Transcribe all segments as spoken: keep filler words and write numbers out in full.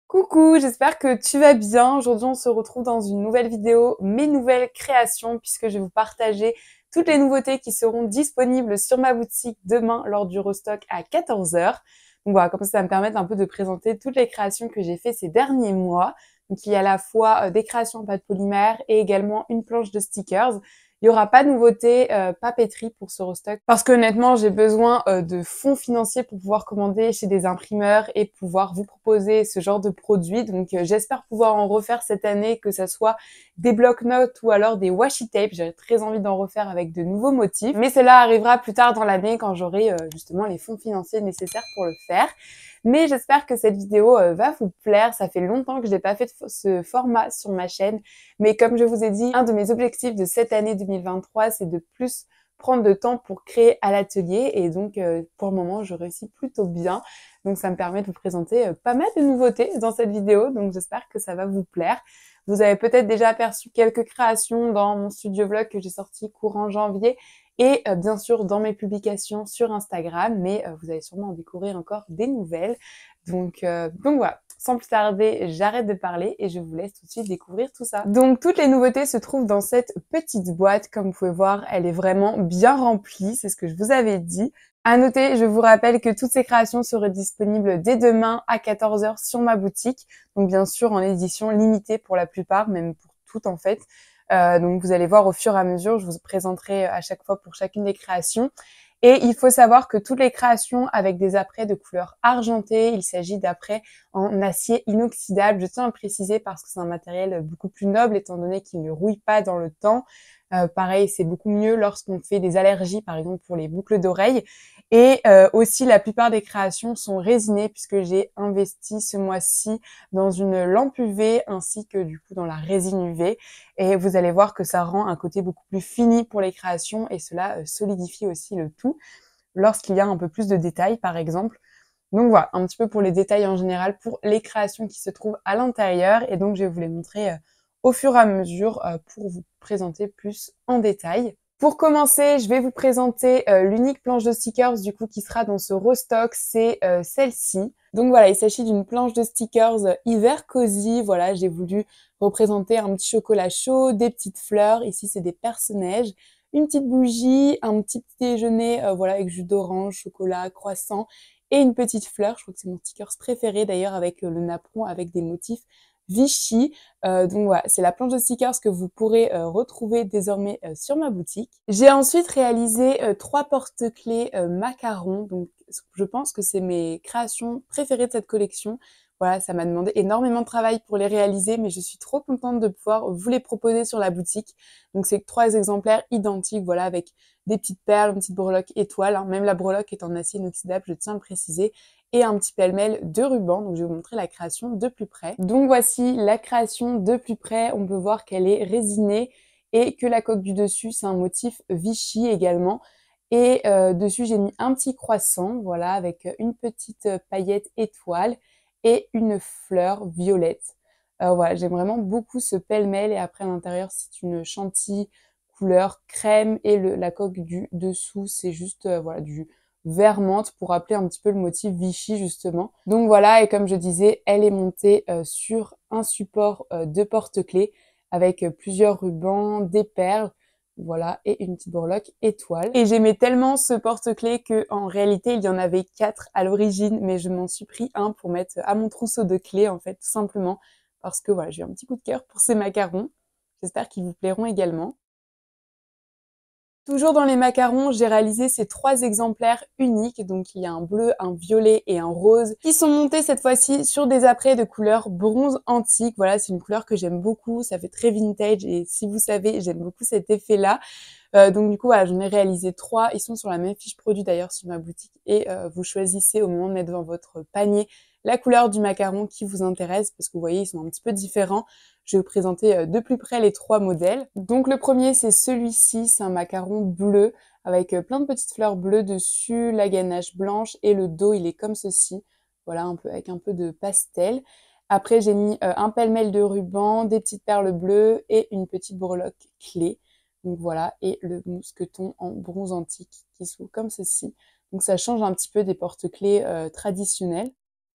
Coucou, j'espère que tu vas bien. Aujourd'hui, on se retrouve dans une nouvelle vidéo, mes nouvelles créations, puisque je vais vous partager toutes les nouveautés qui seront disponibles sur ma boutique demain lors du restock à quatorze heures. Donc voilà, comme ça, ça va me permettre un peu de présenter toutes les créations que j'ai fait ces derniers mois. Donc il y a à la fois euh, des créations en pâte polymère et également une planche de stickers. Il n'y aura pas de nouveauté euh, papeterie pour ce restock parce qu'honnêtement, j'ai besoin euh, de fonds financiers pour pouvoir commander chez des imprimeurs et pouvoir vous proposer ce genre de produits. Donc, euh, j'espère pouvoir en refaire cette année, que ça soit des bloc-notes ou alors des washi tape. J'ai très envie d'en refaire avec de nouveaux motifs. Mais cela arrivera plus tard dans l'année quand j'aurai euh, justement les fonds financiers nécessaires pour le faire. Mais j'espère que cette vidéo euh, va vous plaire. Ça fait longtemps que je n'ai pas fait ce format sur ma chaîne. Mais comme je vous ai dit, un de mes objectifs de cette année deux mille vingt-trois, c'est de plus prendre de temps pour créer à l'atelier. Et donc, euh, pour le moment, je réussis plutôt bien. Donc, ça me permet de vous présenter euh, pas mal de nouveautés dans cette vidéo. Donc, j'espère que ça va vous plaire. Vous avez peut-être déjà aperçu quelques créations dans mon studio vlog que j'ai sorti courant janvier. Et euh, bien sûr dans mes publications sur Instagram, mais euh, vous allez sûrement en découvrir encore des nouvelles. Donc, euh, donc voilà, sans plus tarder, j'arrête de parler et je vous laisse tout de suite découvrir tout ça. Donc toutes les nouveautés se trouvent dans cette petite boîte. Comme vous pouvez voir, elle est vraiment bien remplie, c'est ce que je vous avais dit. À noter, je vous rappelle que toutes ces créations seraient disponibles dès demain à quatorze heures sur ma boutique. Donc bien sûr en édition limitée pour la plupart, même pour toutes en fait. Euh, donc vous allez voir au fur et à mesure, je vous présenterai à chaque fois pour chacune des créations. Et il faut savoir que toutes les créations avec des apprêts de couleur argentée, il s'agit d'apprêts en acier inoxydable. Je tiens à le préciser parce que c'est un matériel beaucoup plus noble étant donné qu'il ne rouille pas dans le temps. Euh, pareil, c'est beaucoup mieux lorsqu'on fait des allergies, par exemple pour les boucles d'oreilles. Et euh, aussi, la plupart des créations sont résinées puisque j'ai investi ce mois-ci dans une lampe U V ainsi que du coup dans la résine U V. Et vous allez voir que ça rend un côté beaucoup plus fini pour les créations et cela euh, solidifie aussi le tout lorsqu'il y a un peu plus de détails, par exemple. Donc voilà, un petit peu pour les détails en général, pour les créations qui se trouvent à l'intérieur. Et donc, je vais vous les montrer euh, au fur et à mesure euh, pour vous présenter plus en détail. Pour commencer, je vais vous présenter euh, l'unique planche de stickers du coup qui sera dans ce restock, c'est euh, celle-ci. Donc voilà, il s'agit d'une planche de stickers euh, hiver cosy. Voilà, j'ai voulu représenter un petit chocolat chaud, des petites fleurs. Ici, c'est des personnages, une petite bougie, un petit déjeuner, euh, voilà, avec jus d'orange, chocolat, croissant et une petite fleur. Je crois que c'est mon stickers préféré d'ailleurs avec euh, le napperon avec des motifs Vichy. Euh, donc voilà, c'est la planche de stickers que vous pourrez euh, retrouver désormais euh, sur ma boutique. J'ai ensuite réalisé euh, trois porte-clés euh, macarons. Donc je pense que c'est mes créations préférées de cette collection. Voilà, ça m'a demandé énormément de travail pour les réaliser, mais je suis trop contente de pouvoir vous les proposer sur la boutique. Donc c'est trois exemplaires identiques, voilà, avec des petites perles, une petite breloque étoile. Hein. Même la breloque est en acier inoxydable, je tiens à le préciser. Et un petit pêle-mêle de ruban. Donc je vais vous montrer la création de plus près. Donc voici la création de plus près. On peut voir qu'elle est résinée et que la coque du dessus, c'est un motif Vichy également. Et euh, dessus, j'ai mis un petit croissant, voilà, avec une petite paillette étoile et une fleur violette. Euh, voilà, j'aime vraiment beaucoup ce pêle-mêle. Et après, à l'intérieur, c'est une chantilly couleur crème. Et le, la coque du dessous, c'est juste euh, voilà du vert menthe pour rappeler un petit peu le motif Vichy justement. Donc voilà, et comme je disais, elle est montée euh, sur un support euh, de porte-clés avec euh, plusieurs rubans, des perles, voilà, et une petite breloque étoile. Et j'aimais tellement ce porte-clés que en réalité il y en avait quatre à l'origine, mais je m'en suis pris un pour mettre à mon trousseau de clés en fait, tout simplement parce que voilà, j'ai eu un petit coup de cœur pour ces macarons. J'espère qu'ils vous plairont également. Toujours dans les macarons, j'ai réalisé ces trois exemplaires uniques. Donc il y a un bleu, un violet et un rose qui sont montés cette fois-ci sur des apprêts de couleur bronze antique. Voilà, c'est une couleur que j'aime beaucoup, ça fait très vintage et si vous savez, j'aime beaucoup cet effet-là. Euh, donc du coup, voilà, j'en ai réalisé trois. Ils sont sur la même fiche produit d'ailleurs sur ma boutique et euh, vous choisissez au moment de mettre dans votre panier la couleur du macaron qui vous intéresse parce que vous voyez, ils sont un petit peu différents. Je vais vous présenter de plus près les trois modèles. Donc le premier, c'est celui-ci, c'est un macaron bleu avec plein de petites fleurs bleues dessus, la ganache blanche et le dos, il est comme ceci. Voilà, un peu avec un peu de pastel. Après, j'ai mis euh, un pêle-mêle de ruban, des petites perles bleues et une petite breloque clé. Donc voilà, et le mousqueton en bronze antique qui s'ouvre comme ceci. Donc ça change un petit peu des porte-clés euh, traditionnels.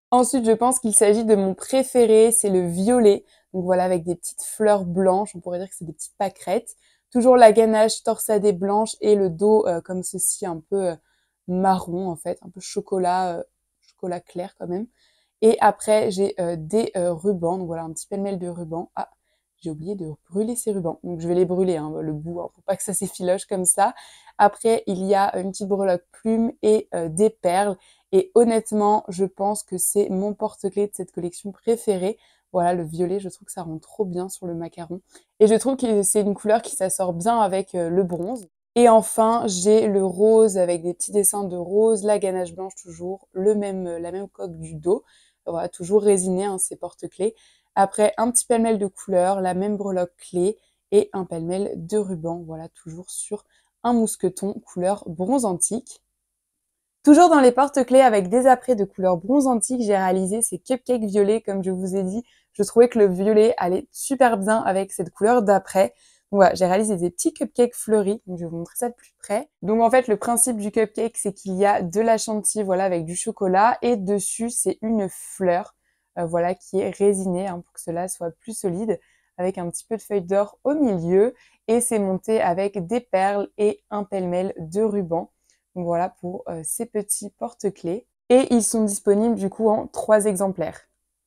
Ensuite, je pense qu'il s'agit de mon préféré, c'est le violet. Donc voilà, avec des petites fleurs blanches, on pourrait dire que c'est des petites pâquerettes. Toujours la ganache torsadée blanche et le dos euh, comme ceci, un peu euh, marron en fait, un peu chocolat, euh, chocolat clair quand même. Et après, j'ai euh, des euh, rubans, donc voilà, un petit pêle-mêle de rubans. Ah, j'ai oublié de brûler ces rubans, donc je vais les brûler, hein, le bout, hein, pour pas que ça s'effiloche comme ça. Après, il y a une petite breloque plume et euh, des perles. Et honnêtement, je pense que c'est mon porte-clés de cette collection préférée. Voilà, le violet, je trouve que ça rend trop bien sur le macaron. Et je trouve que c'est une couleur qui s'assort bien avec euh, le bronze. Et enfin, j'ai le rose avec des petits dessins de rose, la ganache blanche toujours, le même, la même coque du dos. Voilà, toujours résiné, hein, ces porte-clés. Après, un petit pêle-mêle de couleurs, la même breloque clé et un pêle-mêle de ruban. Voilà, toujours sur un mousqueton couleur bronze antique. Toujours dans les porte-clés avec des apprêts de couleur bronze antique, j'ai réalisé ces cupcakes violets. Comme je vous ai dit, je trouvais que le violet allait super bien avec cette couleur d'après. Donc voilà, j'ai réalisé des petits cupcakes fleuris. Donc je vais vous montrer ça de plus près. Donc en fait, le principe du cupcake, c'est qu'il y a de la chantilly, voilà, avec du chocolat. Et dessus, c'est une fleur, euh, voilà, qui est résinée, hein, pour que cela soit plus solide, avec un petit peu de feuille d'or au milieu. Et c'est monté avec des perles et un pêle-mêle de ruban. Donc voilà pour euh, ces petits porte-clés. Et ils sont disponibles du coup en trois exemplaires.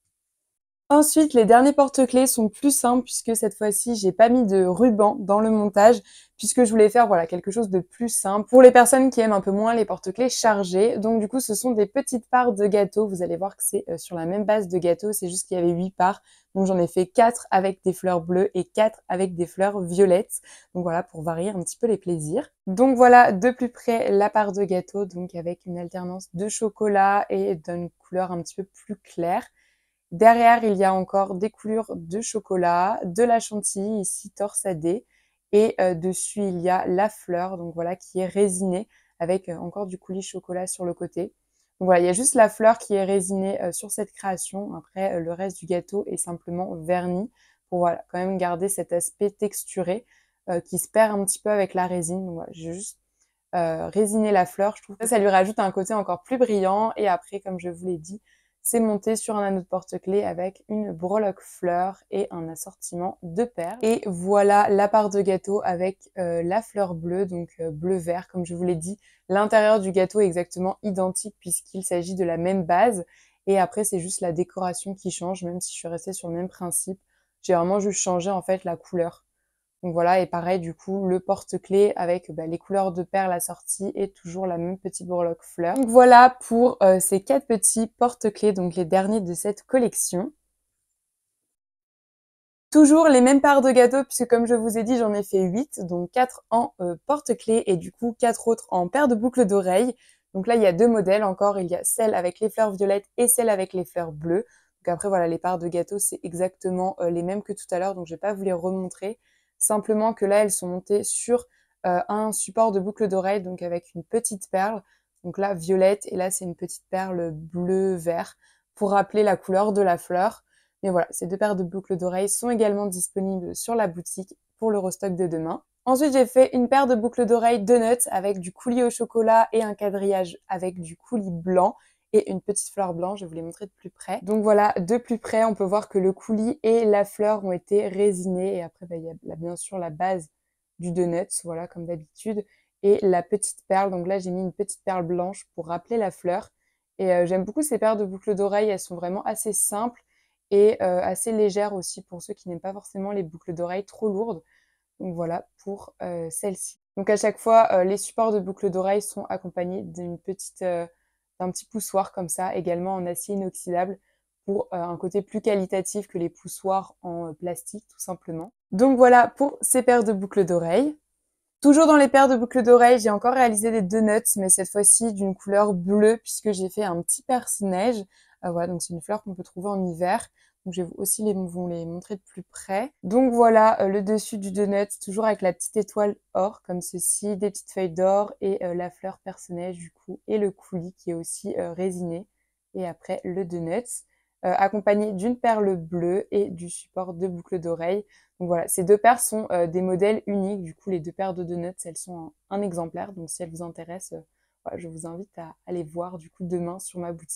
Ensuite, les derniers porte-clés sont plus simples puisque cette fois-ci, j'ai pas mis de ruban dans le montage puisque je voulais faire voilà quelque chose de plus simple pour les personnes qui aiment un peu moins les porte-clés chargés. Donc du coup, ce sont des petites parts de gâteau. Vous allez voir que c'est euh, sur la même base de gâteau, c'est juste qu'il y avait huit parts. Donc j'en ai fait quatre avec des fleurs bleues et quatre avec des fleurs violettes. Donc voilà, pour varier un petit peu les plaisirs. Donc voilà de plus près la part de gâteau, donc avec une alternance de chocolat et d'une couleur un petit peu plus claire. Derrière, il y a encore des coulures de chocolat, de la chantilly ici torsadée et euh, dessus il y a la fleur, donc voilà, qui est résinée avec euh, encore du coulis chocolat sur le côté. Donc voilà, il y a juste la fleur qui est résinée euh, sur cette création. Après, euh, le reste du gâteau est simplement verni pour voilà, quand même garder cet aspect texturé euh, qui se perd un petit peu avec la résine. Donc voilà, j'ai juste euh, résiner la fleur. Je trouve que ça, ça lui rajoute un côté encore plus brillant. Et après, comme je vous l'ai dit, c'est monté sur un anneau de porte-clés avec une breloque fleur et un assortiment de perles. Et voilà la part de gâteau avec euh, la fleur bleue, donc euh, bleu-vert, comme je vous l'ai dit. L'intérieur du gâteau est exactement identique puisqu'il s'agit de la même base. Et après, c'est juste la décoration qui change, même si je suis restée sur le même principe. J'ai vraiment juste changé en fait la couleur. Donc voilà, et pareil, du coup, le porte-clés avec bah, les couleurs de perles assorties et toujours la même petite breloque fleur. Donc voilà pour euh, ces quatre petits porte-clés, donc les derniers de cette collection. Toujours les mêmes parts de gâteau, puisque comme je vous ai dit, j'en ai fait huit, donc quatre en euh, porte-clés et du coup quatre autres en paire de boucles d'oreilles. Donc là, il y a deux modèles encore, il y a celle avec les fleurs violettes et celle avec les fleurs bleues. Donc après, voilà, les parts de gâteau, c'est exactement euh, les mêmes que tout à l'heure, donc je vais pas vous les remontrer. Simplement que là, elles sont montées sur euh, un support de boucle d'oreille, donc avec une petite perle. Donc là, violette, et là, c'est une petite perle bleu-vert, pour rappeler la couleur de la fleur. Mais voilà, ces deux paires de boucles d'oreilles sont également disponibles sur la boutique pour le restock de demain. Ensuite, j'ai fait une paire de boucles d'oreilles donuts avec du coulis au chocolat et un quadrillage avec du coulis blanc et une petite fleur blanche. Je vais vous les montrer de plus près. Donc voilà, de plus près, on peut voir que le coulis et la fleur ont été résinés. Et après, bah, il y a là, bien sûr la base du donut, voilà, comme d'habitude. Et la petite perle. Donc là, j'ai mis une petite perle blanche pour rappeler la fleur. Et euh, j'aime beaucoup ces paires de boucles d'oreilles. Elles sont vraiment assez simples et euh, assez légère aussi pour ceux qui n'aiment pas forcément les boucles d'oreilles trop lourdes. Donc voilà pour euh, celle-ci. Donc à chaque fois, euh, les supports de boucles d'oreilles sont accompagnés d'une petite, euh, d'un petit poussoir comme ça, également en acier inoxydable pour euh, un côté plus qualitatif que les poussoirs en euh, plastique tout simplement. Donc voilà pour ces paires de boucles d'oreilles. Toujours dans les paires de boucles d'oreilles, j'ai encore réalisé des donuts, mais cette fois-ci d'une couleur bleue puisque j'ai fait un petit perce-neige. Euh, voilà, donc c'est une fleur qu'on peut trouver en hiver. Donc je vais aussi les, vous les montrer de plus près. Donc voilà euh, le dessus du donut, toujours avec la petite étoile or comme ceci, des petites feuilles d'or et euh, la fleur perce-neige du coup et le coulis qui est aussi euh, résiné. Et après le donut, euh, accompagné d'une perle bleue et du support de boucles d'oreilles. Donc voilà, ces deux paires sont euh, des modèles uniques. Du coup, les deux paires de donuts, elles sont un, un exemplaire. Donc si elles vous intéressent, euh, voilà, je vous invite à aller voir du coup demain sur ma boutique.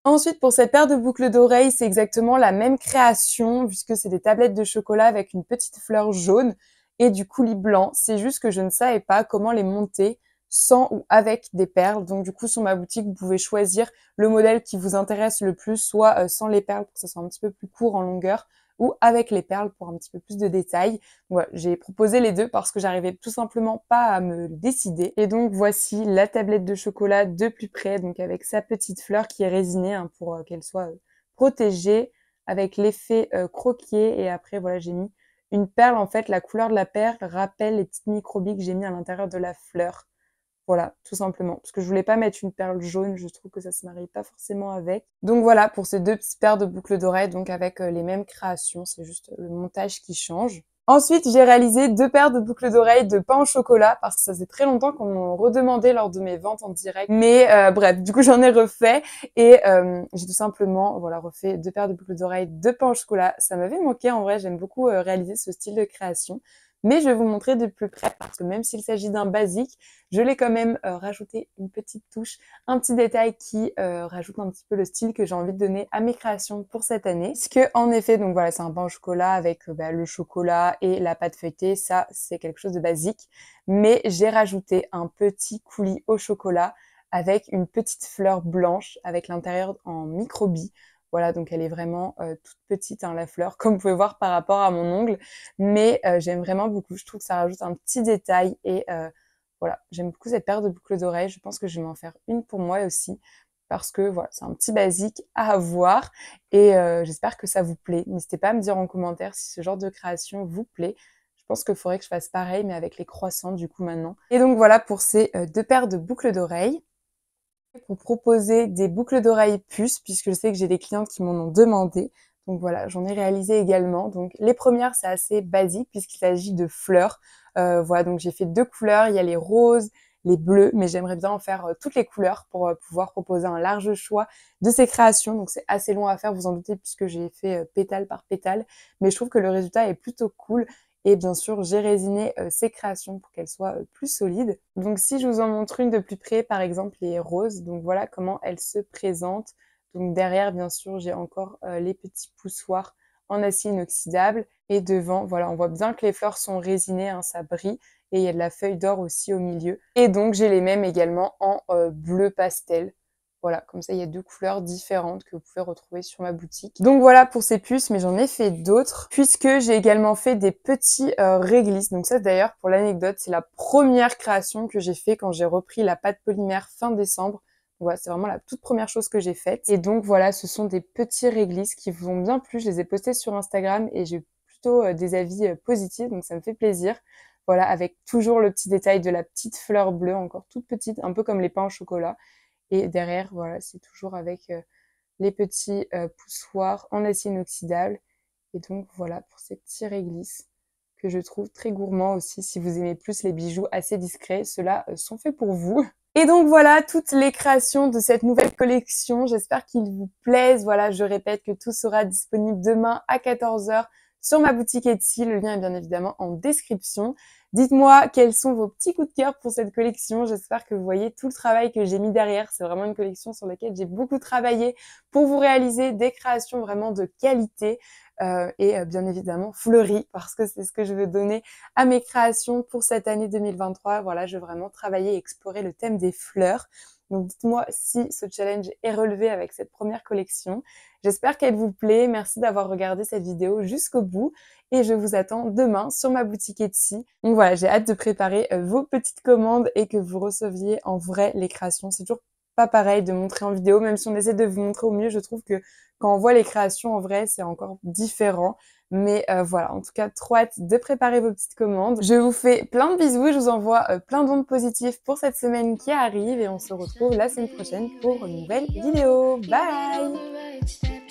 Ensuite, pour cette paire de boucles d'oreilles, c'est exactement la même création, puisque c'est des tablettes de chocolat avec une petite fleur jaune et du coulis blanc. C'est juste que je ne savais pas comment les monter sans ou avec des perles. Donc du coup, sur ma boutique, vous pouvez choisir le modèle qui vous intéresse le plus, soit euh, sans les perles pour que ça soit un petit peu plus court en longueur, ou avec les perles pour un petit peu plus de détails. Voilà, j'ai proposé les deux parce que j'arrivais tout simplement pas à me décider. Et donc voici la tablette de chocolat de plus près, donc avec sa petite fleur qui est résinée hein, pour euh, qu'elle soit euh, protégée, avec l'effet euh, croquier. Et après voilà, j'ai mis une perle. En fait, la couleur de la perle rappelle les petites microbilles que j'ai mis à l'intérieur de la fleur. Voilà, tout simplement. Parce que je voulais pas mettre une perle jaune, je trouve que ça se marie pas forcément avec. Donc voilà, pour ces deux petites paires de boucles d'oreilles, donc avec euh, les mêmes créations, c'est juste le montage qui change. Ensuite, j'ai réalisé deux paires de boucles d'oreilles de pain au chocolat, parce que ça faisait très longtemps qu'on m'en redemandait lors de mes ventes en direct. Mais euh, bref, du coup, j'en ai refait, et euh, j'ai tout simplement voilà refait deux paires de boucles d'oreilles de pain au chocolat. Ça m'avait manqué, en vrai, j'aime beaucoup euh, réaliser ce style de création. Mais je vais vous montrer de plus près parce que même s'il s'agit d'un basique, je l'ai quand même euh, rajouté une petite touche, un petit détail qui euh, rajoute un petit peu le style que j'ai envie de donner à mes créations pour cette année. Puisque en effet, donc voilà, c'est un pain au chocolat avec euh, bah, le chocolat et la pâte feuilletée, ça c'est quelque chose de basique. Mais j'ai rajouté un petit coulis au chocolat avec une petite fleur blanche avec l'intérieur en microbilles. Voilà, donc elle est vraiment euh, toute petite, hein, la fleur, comme vous pouvez voir par rapport à mon ongle. Mais euh, j'aime vraiment beaucoup. Je trouve que ça rajoute un petit détail. Et euh, voilà, j'aime beaucoup cette paire de boucles d'oreilles. Je pense que je vais m'en faire une pour moi aussi. Parce que voilà, c'est un petit basique à avoir. Et euh, j'espère que ça vous plaît. N'hésitez pas à me dire en commentaire si ce genre de création vous plaît. Je pense qu'il faudrait que je fasse pareil, mais avec les croissants du coup maintenant. Et donc voilà pour ces euh, deux paires de boucles d'oreilles. Pour proposer des boucles d'oreilles puces, puisque je sais que j'ai des clientes qui m'en ont demandé. Donc voilà, j'en ai réalisé également. Donc les premières, c'est assez basique puisqu'il s'agit de fleurs. Euh, voilà, donc j'ai fait deux couleurs. Il y a les roses, les bleus, mais j'aimerais bien en faire euh, toutes les couleurs pour euh, pouvoir proposer un large choix de ces créations. Donc c'est assez long à faire, vous en doutez, puisque j'ai fait euh, pétale par pétale. Mais je trouve que le résultat est plutôt cool. Et bien sûr, j'ai résiné euh, ces créations pour qu'elles soient euh, plus solides. Donc si je vous en montre une de plus près, par exemple les roses, donc voilà comment elles se présentent. Donc derrière, bien sûr, j'ai encore euh, les petits poussoirs en acier inoxydable. Et devant, voilà, on voit bien que les fleurs sont résinées, hein, ça brille. Et il y a de la feuille d'or aussi au milieu. Et donc j'ai les mêmes également en euh, bleu pastel. Voilà, comme ça, il y a deux couleurs différentes que vous pouvez retrouver sur ma boutique. Donc voilà pour ces puces, mais j'en ai fait d'autres, puisque j'ai également fait des petits euh, réglisses. Donc ça, d'ailleurs, pour l'anecdote, c'est la première création que j'ai fait quand j'ai repris la pâte polymère fin décembre. Donc voilà, c'est vraiment la toute première chose que j'ai faite. Et donc voilà, ce sont des petits réglisses qui vous ont bien plu. Je les ai postés sur Instagram et j'ai eu plutôt euh, des avis euh, positifs, donc ça me fait plaisir. Voilà, avec toujours le petit détail de la petite fleur bleue, encore toute petite, un peu comme les pains au chocolat. Et derrière, voilà, c'est toujours avec euh, les petits euh, poussoirs en acier inoxydable. Et donc voilà pour ces petits réglisses que je trouve très gourmands aussi. Si vous aimez plus les bijoux assez discrets, ceux-là euh, sont faits pour vous. Et donc voilà toutes les créations de cette nouvelle collection. J'espère qu'ils vous plaisent. Voilà, je répète que tout sera disponible demain à quatorze heures sur ma boutique Etsy. Le lien est bien évidemment en description. Dites-moi quels sont vos petits coups de cœur pour cette collection. J'espère que vous voyez tout le travail que j'ai mis derrière. C'est vraiment une collection sur laquelle j'ai beaucoup travaillé pour vous réaliser des créations vraiment de qualité euh, et euh, bien évidemment fleuries parce que c'est ce que je veux donner à mes créations pour cette année deux mille vingt-trois. Voilà, je veux vraiment travailler et explorer le thème des fleurs. Donc dites-moi si ce challenge est relevé avec cette première collection. J'espère qu'elle vous plaît. Merci d'avoir regardé cette vidéo jusqu'au bout et je vous attends demain sur ma boutique Etsy. Donc voilà, j'ai hâte de préparer euh, vos petites commandes et que vous receviez en vrai les créations. C'est toujours pas pareil de montrer en vidéo, même si on essaie de vous montrer au mieux. Je trouve que quand on voit les créations en vrai, c'est encore différent. Mais euh, voilà, en tout cas, trop hâte de préparer vos petites commandes. Je vous fais plein de bisous et je vous envoie euh, plein d'ondes positives pour cette semaine qui arrive. Et on se retrouve la semaine prochaine pour une nouvelle vidéo. Bye!